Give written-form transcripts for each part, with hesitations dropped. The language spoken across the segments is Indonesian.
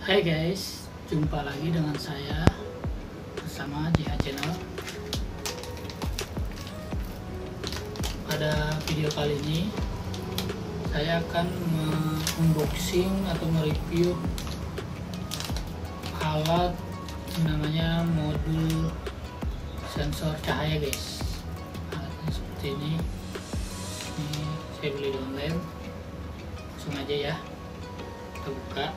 Hai guys, jumpa lagi dengan saya bersama JH Channel. Pada video kali ini saya akan unboxing atau mereview alat namanya modul sensor cahaya guys. Alatnya seperti ini saya beli di online. Langsung aja ya, kita buka.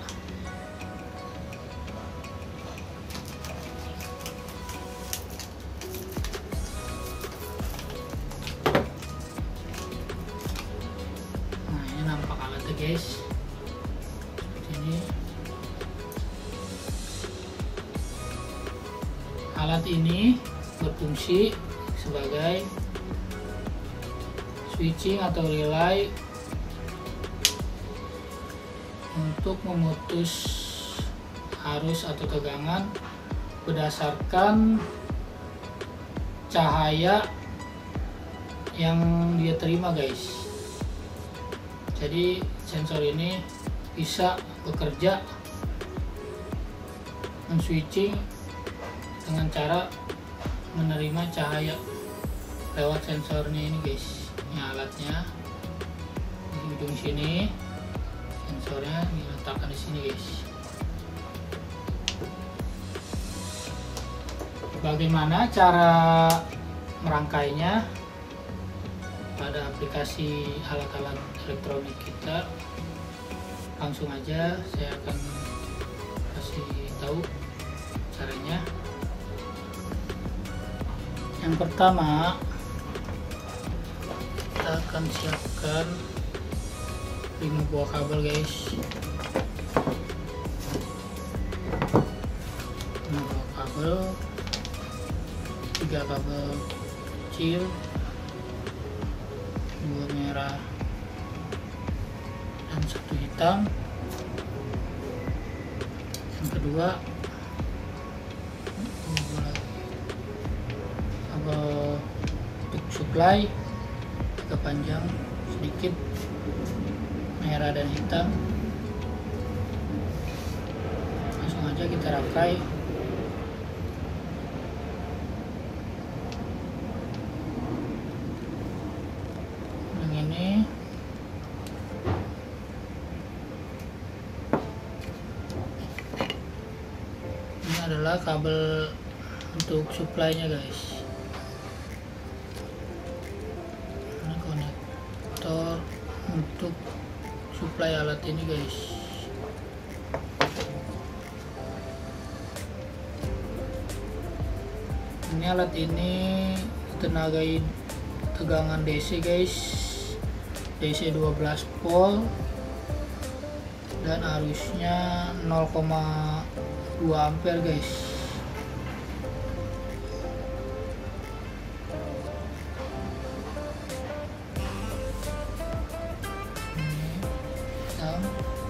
Nampak alatnya guys, seperti ini. Alat ini berfungsi sebagai switching atau relay untuk memutus arus atau tegangan berdasarkan cahaya yang dia terima guys. Jadi sensor ini bisa bekerja men-switching dengan cara menerima cahaya lewat sensornya ini guys. Ini alatnya di ujung sini, sensornya diletakkan di sini guys. Bagaimana cara merangkainya? Pada aplikasi alat-alat elektronik kita, langsung aja saya akan kasih tahu caranya. Yang pertama, kita akan siapkan 5 buah kabel guys. 5 buah kabel, 3 kabel kecil, 2 merah dan 1 hitam. Yang kedua, kabel untuk supply agak panjang sedikit, merah dan hitam. Langsung aja kita rangkai. Ini adalah kabel untuk supply-nya guys. Ini konektor untuk supply alat ini guys. Ini alat ini ditenagai tegangan DC guys, DC 12 volt dan arusnya 0,2 ampere guys. Ini hitam.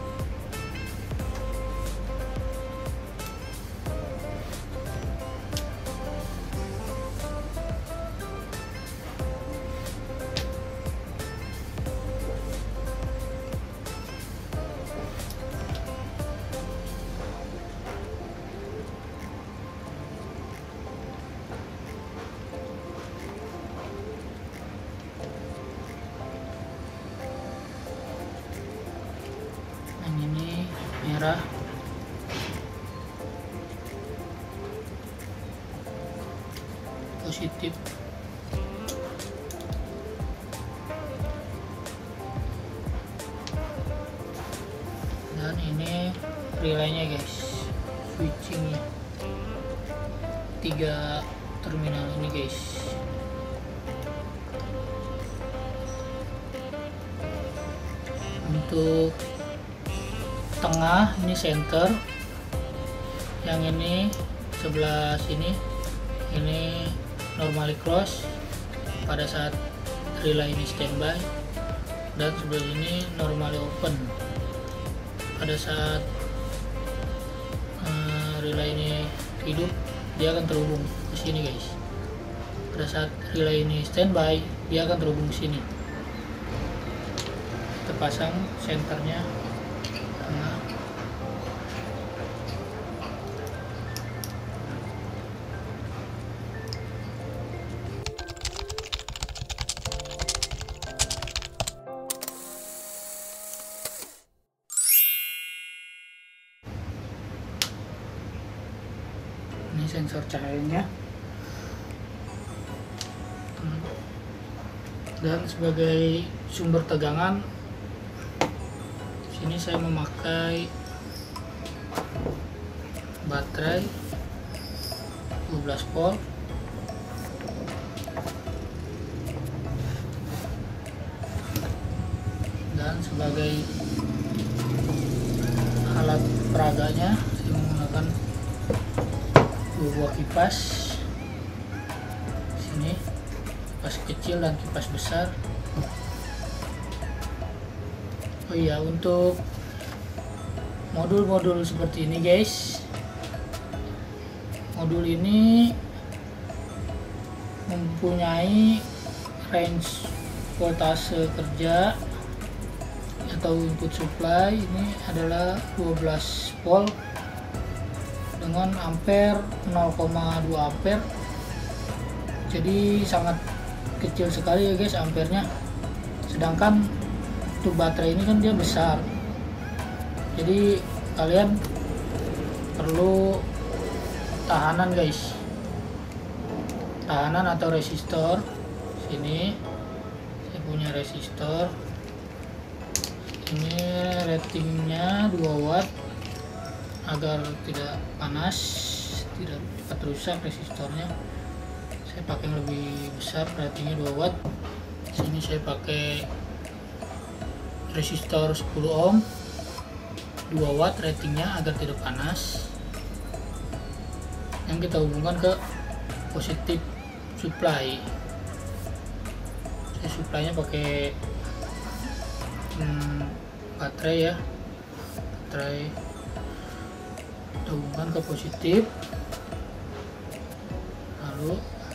Yang ini merah, positif. Dan ini relaynya guys, switchingnya 3 terminal ini guys. Untuk tengah ini center, yang ini sebelah sini ini normally close pada saat relay ini standby, dan sebelah ini normally open pada saat relay ini hidup. Dia akan terhubung ke sini guys. Pada saat relay ini standby, dia akan terhubung ke sini. Kita pasang senternya tengah. sensor cahayanya. Dan sebagai sumber tegangan, sini saya memakai baterai 12 volt. Dan sebagai alat peraganya, saya menggunakan dua buah kipas. Sini kipas kecil dan kipas besar. Oh iya, untuk modul-modul seperti ini guys, modul ini mempunyai range voltase kerja atau input supply ini adalah 12 volt dengan ampere 0,2 ampere. Jadi sangat kecil sekali ya guys ampernya. Sedangkan untuk baterai ini kan dia besar. Jadi kalian perlu tahanan guys. Tahanan atau resistor. Sini saya punya resistor. Ini ratingnya 2 watt agar tidak panas, tidak cepat rusak resistornya. Saya pakai yang lebih besar, ratingnya 2 watt. Sini saya pakai resistor 10 ohm 2 watt ratingnya agar tidak panas. Yang kita hubungkan ke positif supply. Saya supply-nya pakai baterai ya, baterai kita hubungkan ke positif. Lalu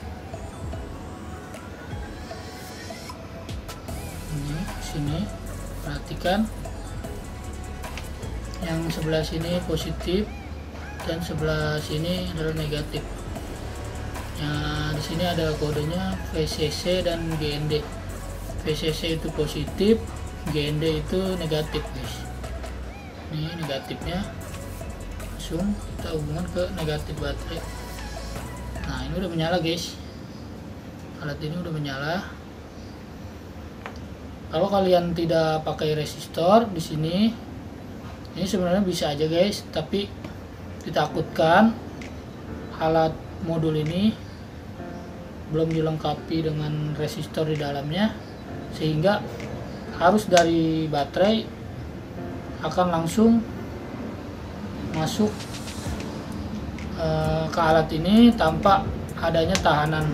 ini sini perhatikan yang sebelah sini positif dan sebelah sini adalah negatif. Di sini ada kodenya VCC dan GND. VCC itu positif, GND itu negatif guys. Ini negatifnya, langsung kita hubungkan ke negatif baterai. Nah ini udah menyala guys, alat ini udah menyala. Kalau kalian tidak pakai resistor di sini, ini sebenarnya bisa aja guys, tapi ditakutkan alat modul ini belum dilengkapi dengan resistor di dalamnya, sehingga harus dari baterai akan langsung masuk ke alat ini tanpa adanya tahanan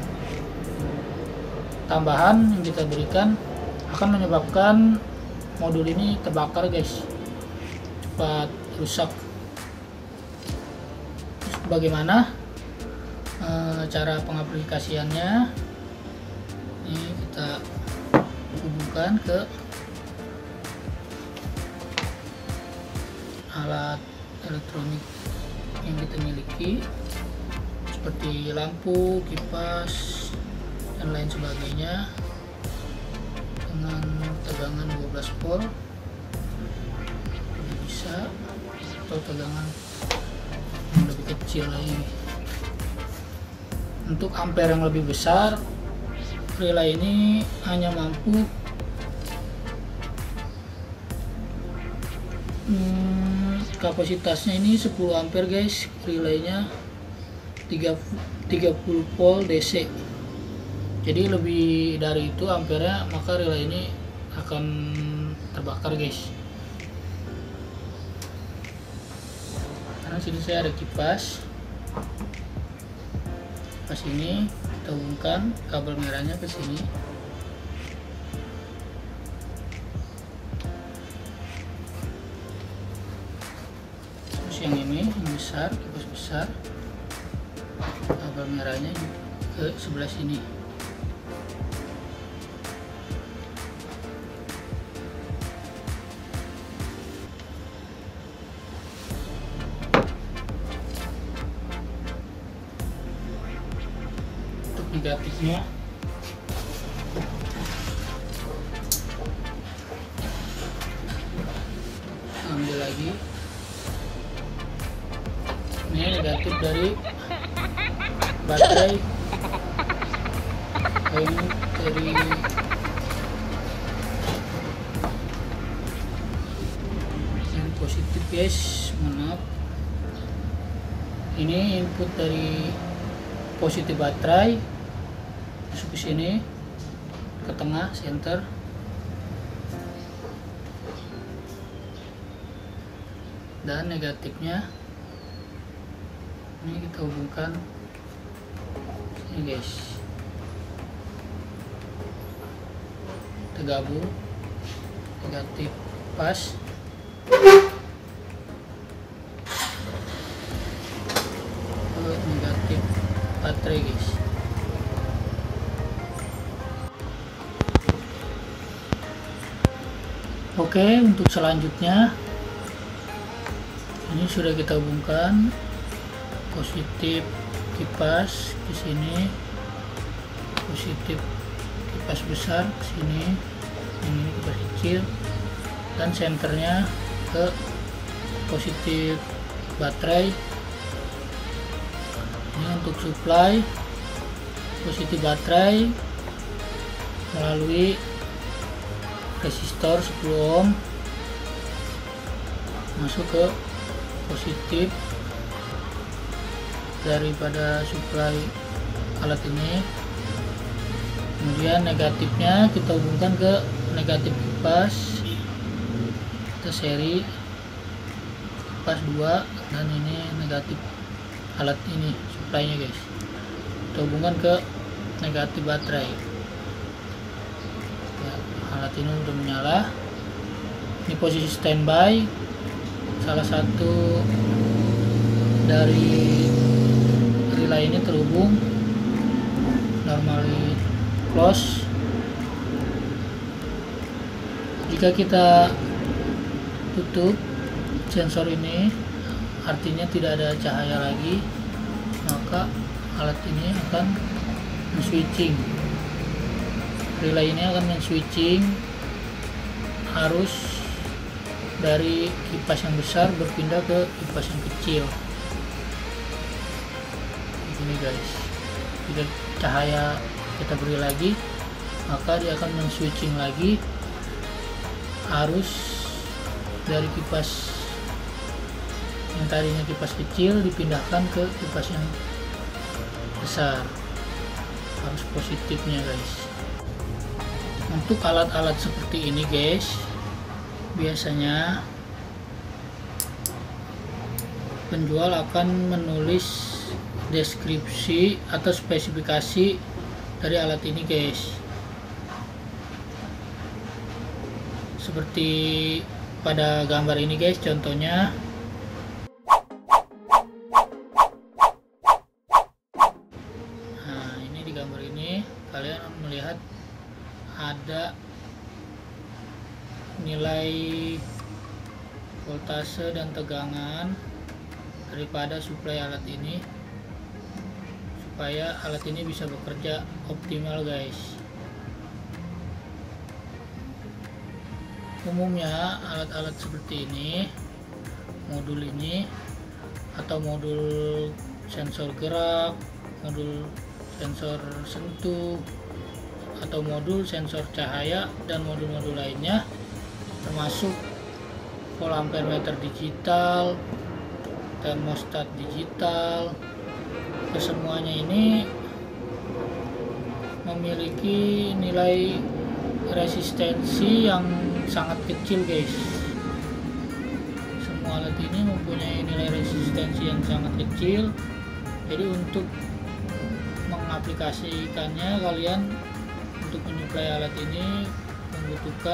tambahan yang kita berikan, akan menyebabkan modul ini terbakar guys, cepat rusak. Terus bagaimana cara pengaplikasiannya? Ini kita hubungkan ke alat elektronik yang kita miliki seperti lampu, kipas, dan lain sebagainya dengan tegangan 12 volt. Ini bisa, atau tegangan yang lebih kecil lagi. Untuk ampere yang lebih besar, relay ini hanya mampu kapasitasnya ini 10 ampere guys, relaynya 30 volt DC. Jadi lebih dari itu ampernya, maka relay ini akan terbakar guys. Karena sini saya ada kipas. Kipas ini kita hubungkan kabel merahnya ke sini. Yang ini yang besar, kipas besar, kabel merahnya ke sebelah sini. Untuk negatifnya ambil lagi. Ini negatif dari baterai, ini dari yang positif guys, maaf. Ini input dari positif baterai masuk ke sini, ke tengah center. Dan negatifnya ini kita hubungkan ini guys, tergabung negatif pas. Negatif baterai guys. Oke, untuk selanjutnya ini sudah kita hubungkan positif kipas ke sini, positif kipas besar ke sini, ini kipas kecil, dan senternya ke positif baterai. Ini untuk supply positif baterai melalui resistor 10 ohm masuk ke positif daripada supply alat ini. Kemudian negatifnya kita hubungkan ke negatif kipas, kita seri kipas 2, dan ini negatif alat ini supply-nya guys, kita hubungkan ke negatif baterai. Ya, alat ini udah menyala. Ini posisi standby. Salah satu dari relay ini terhubung, normally close. Jika kita tutup sensor ini, artinya tidak ada cahaya lagi, maka alat ini akan men-switching, relay ini akan men-switching arus dari kipas yang besar berpindah ke kipas yang kecil. Ini guys, jika cahaya kita beri lagi, maka dia akan men-switching lagi arus dari kipas yang tadinya kipas kecil dipindahkan ke kipas yang besar, arus positifnya guys. Untuk alat-alat seperti ini guys, biasanya penjual akan menulis deskripsi atau spesifikasi dari alat ini guys, seperti pada gambar ini guys. Contohnya ini di gambar ini kalian melihat ada nilai voltase dan tegangan daripada suplai alat ini, supaya alat ini bisa bekerja optimal guys. Umumnya alat-alat seperti ini, modul ini atau modul sensor gerak, modul sensor sentuh, atau modul sensor cahaya, dan modul-modul lainnya, termasuk volt-ampere meter digital, termostat digital, kesemuanya ini memiliki nilai resistensi yang sangat kecil guys. Semua alat ini mempunyai nilai resistensi yang sangat kecil, jadi untuk mengaplikasikannya kalian untuk menyuplai alat ini membutuhkan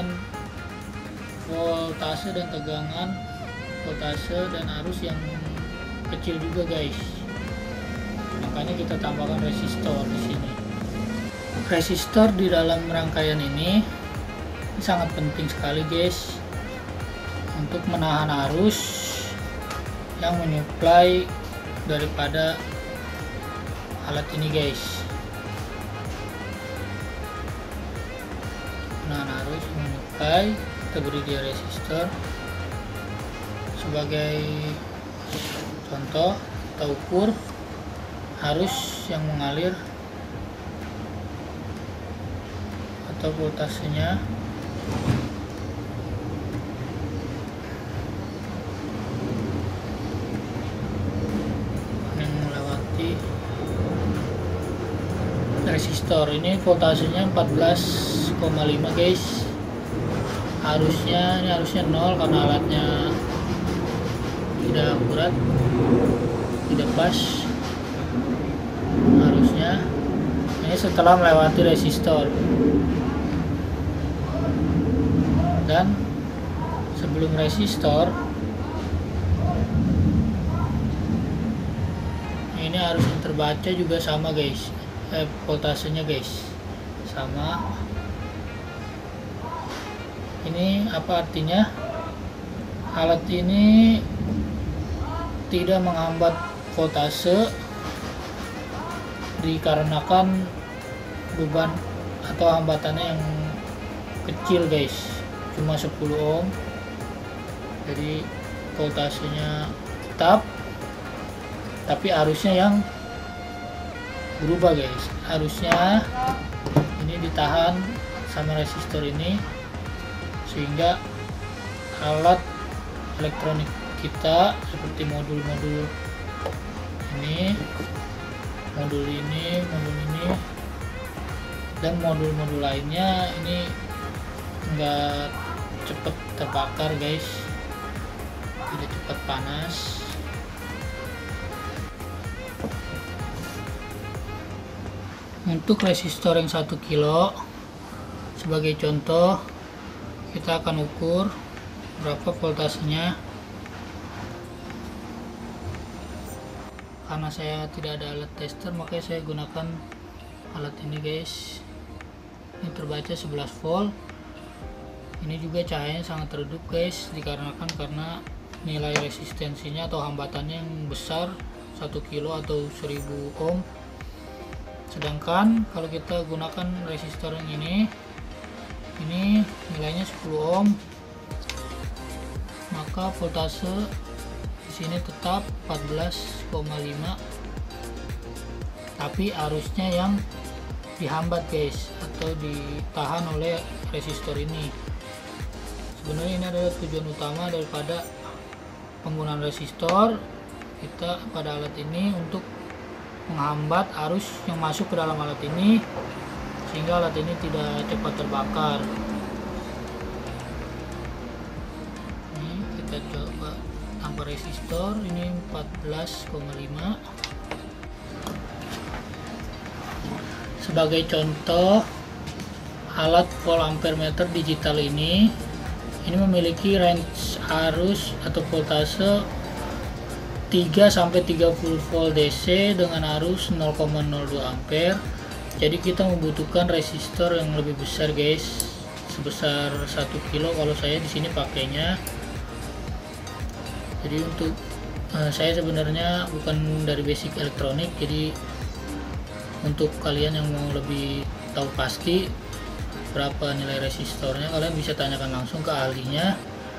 voltase dan tegangan, voltase dan arus yang kecil juga guys. Makanya kita tambahkan resistor di sini. Resistor di dalam rangkaian ini sangat penting sekali guys untuk menahan arus yang menyuplai daripada alat ini guys. Menahan arus menyuplai, kita beri dia resistor. Sebagai contoh, kita ukur arus yang mengalir atau voltasenya. Yang melewati resistor ini voltasenya 14,5 guys. Ini harusnya 0 karena alatnya tidak akurat, tidak pas. Harusnya ini setelah melewati resistor, dan sebelum resistor ini harus yang terbaca juga sama guys, voltasenya guys sama. Ini apa artinya? Alat ini tidak menghambat voltase dikarenakan beban atau hambatannya yang kecil guys, cuma 10 ohm. Jadi voltasenya tetap, tapi arusnya yang berubah guys. Arusnya ini ditahan sama resistor ini, sehingga alat elektronik kita seperti modul-modul ini, modul ini, dan modul-modul lainnya ini enggak cepat terbakar guys, tidak cepat panas. Untuk resistor yang 1 kilo sebagai contoh, kita akan ukur berapa voltasenya. Karena saya tidak ada alat tester, makanya saya gunakan alat ini guys. Ini terbaca 11 volt. Ini juga cahayanya sangat redup guys, dikarenakan karena nilai resistensinya atau hambatannya yang besar, 1 kilo atau 1000 ohm. Sedangkan kalau kita gunakan resistor yang ini nilainya 10 ohm, maka voltase di sini tetap 14,5, tapi arusnya yang dihambat guys atau ditahan oleh resistor ini. Sebenarnya ini adalah tujuan utama daripada penggunaan resistor kita pada alat ini, untuk menghambat arus yang masuk ke dalam alat ini sehingga alat ini tidak cepat terbakar. Ini kita coba tanpa resistor, ini 14,5. Sebagai contoh, alat volt ampere meter digital ini memiliki range arus atau voltase 3-30 volt DC dengan arus 0,02 ampere. Jadi kita membutuhkan resistor yang lebih besar guys, sebesar 1 kilo kalau saya di sini pakainya. Jadi untuk saya sebenarnya bukan dari basic elektronik, jadi untuk kalian yang mau lebih tahu pasti berapa nilai resistornya, kalian bisa tanyakan langsung ke ahlinya.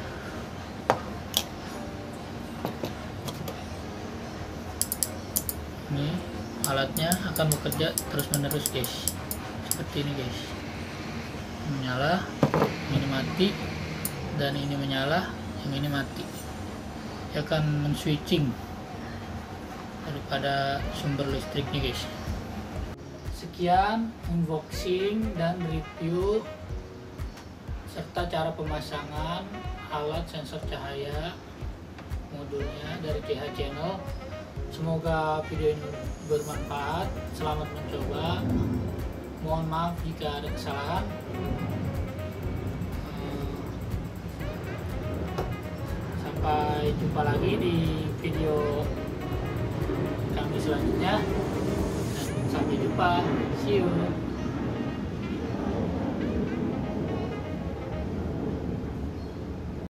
Ini alatnya akan bekerja terus menerus guys, seperti ini guys. Menyala, ini mati, dan ini menyala, yang ini mati. Dia akan men-switching daripada sumber listriknya guys. Sekian unboxing dan review serta cara pemasangan alat sensor cahaya modulnya dari CH Channel. Semoga video ini bermanfaat. Selamat mencoba. Mohon maaf jika ada kesalahan. Sampai jumpa lagi di video kami selanjutnya. Dan sampai jumpa. See you.